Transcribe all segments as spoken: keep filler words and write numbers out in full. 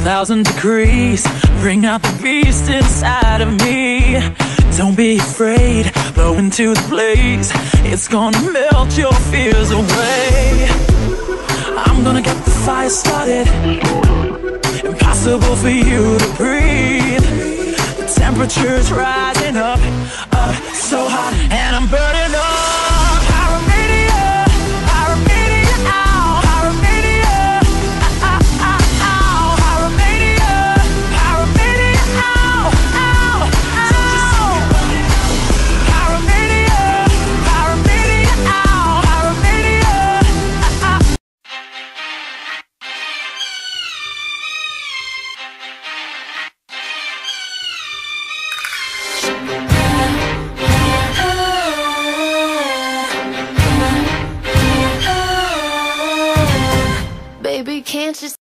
thousand degrees, bring out the beast inside of me. Don't be afraid, blow into the blaze. It's gonna melt your fears away. I'm gonna get the fire started. Impossible for you to breathe. The temperature's rising up, up so hot, and I'm burning up. Pyromania, pyromania, ow, pyromania, ow, ow, ow, pyromania, pyromania, ow, ow, ow. Pyromania, pyromania, ow, pyromania, ow. Baby, can't you?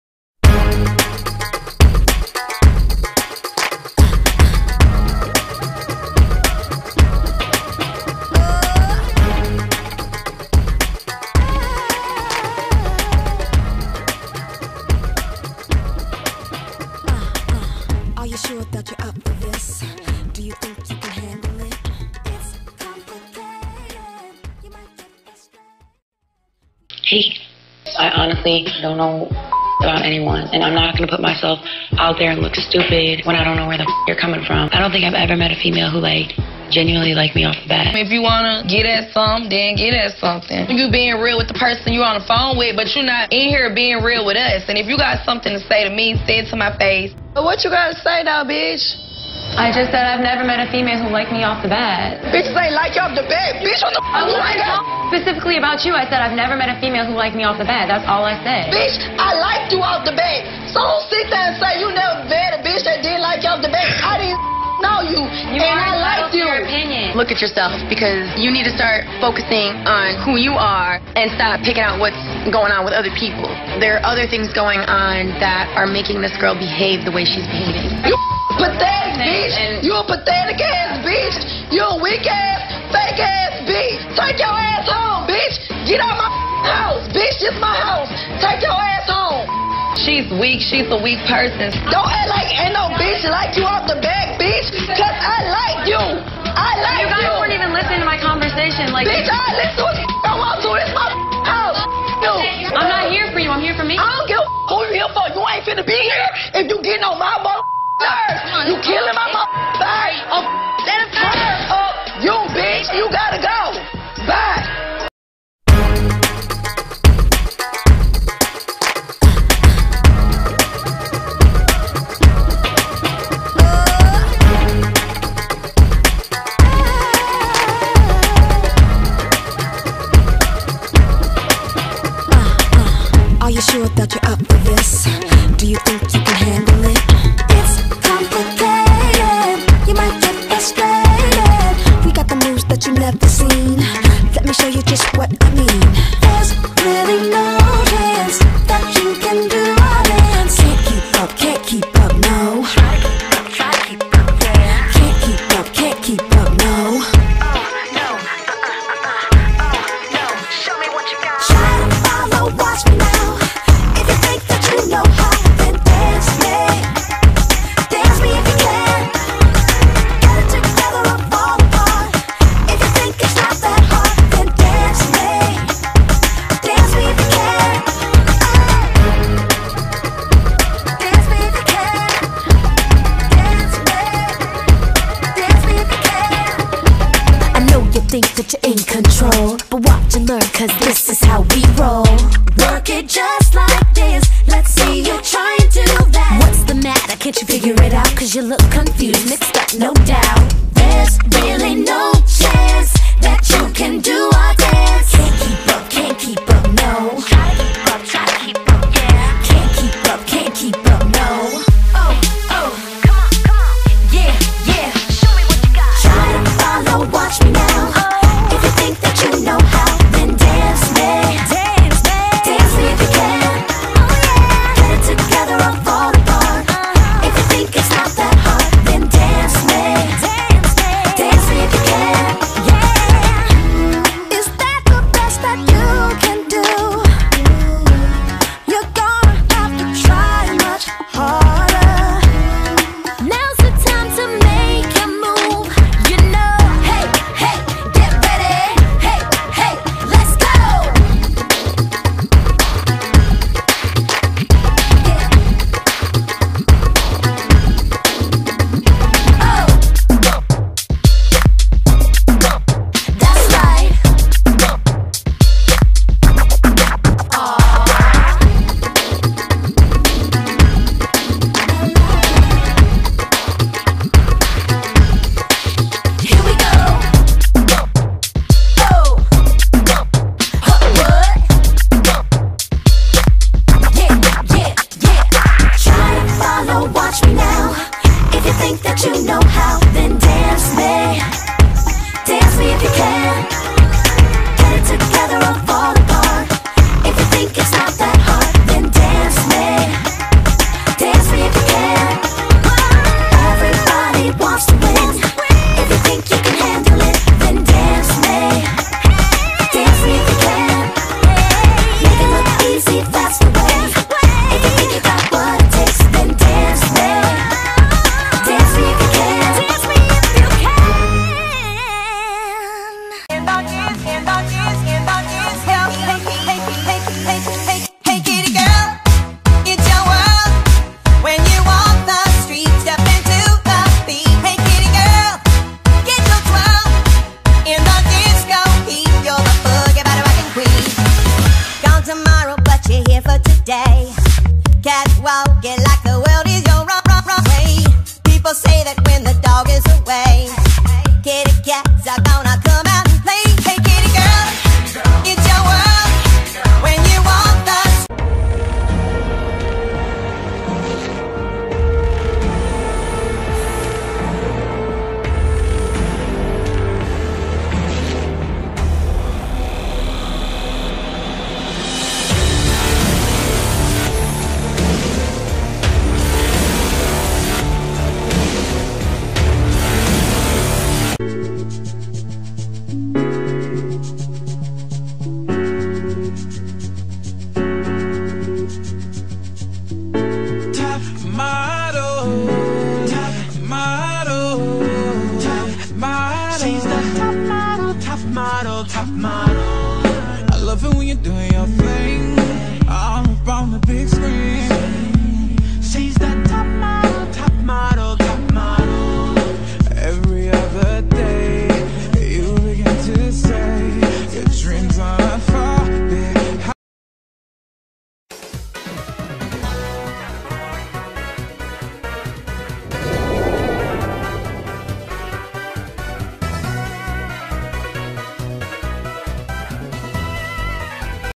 Are you sure that you're up for this? Do you think you can handle it? It's complicated. You might get frustrated. Hey, I honestly don't know about anyone, and I'm not gonna put myself out there and look stupid when I don't know where the f you're coming from. I don't think I've ever met a female who like genuinely liked me off the bat. If you wanna get at something, then get at something. You being real with the person you're on the phone with, but you're not in here being real with us. And if you got something to say to me, say it to my face. But what you gotta say now, bitch? I just said I've never met a female who liked me off the bat. Bitches ain't like you off the bat. Bitch, what the f*** you like that? Specifically about you, I said I've never met a female who liked me off the bat. That's all I said. Bitch, I liked you off the bat. So don't sit there and say you never met a bitch that didn't like you off the bat. I didn't know you, You and are I liked you. your opinion. Look at yourself, because you need to start focusing on who you are and stop picking out what's going on with other people. There are other things going on that are making this girl behave the way she's behaving. You pathetic bitch. And- You a pathetic ass bitch. You a weak ass, fake ass bitch. Take your ass home, bitch. Get out my house, bitch. This my house. Take your ass home. She's weak. She's a weak person. Don't act like ain't no bitch like you off the back, bitch. Cause I like you. I like You you. guys weren't even listening to my conversation. Like, Bitch, I listen to what I want to. This my house. You. I'm not here for you. I'm here for me. I don't give a who you here for. You ain't finna be here if you getting on my mother nerves. You killing my mother vibe. Oh, that is turn up. You, bitch. You gotta go. Bye. Are you sure that you're up for this? Do you think you can handle it? It's complicated. You might get frustrated. We got the moves that you've never seen. Let me show you just what I mean. There's really no chance that you can do all this. Can't keep up, can't keep up, no. Try to keep up, try to keep up, yeah. Can't keep up, can't keep up, no. Try to follow, watch me now. If you think that you know how, then dance me. Dance me if you can. Get it together or fall apart. If you think it's not that hard, then dance me. Dance me if you can. Dance me if you can. Dance me. Dance me if you can. I know you think that you're in control, but watch and learn, cause this is how we roll. Work it just like this. Let's see you try and do that. What's the matter? Can't you figure it out? Cause you look confused, mixed up, no doubt.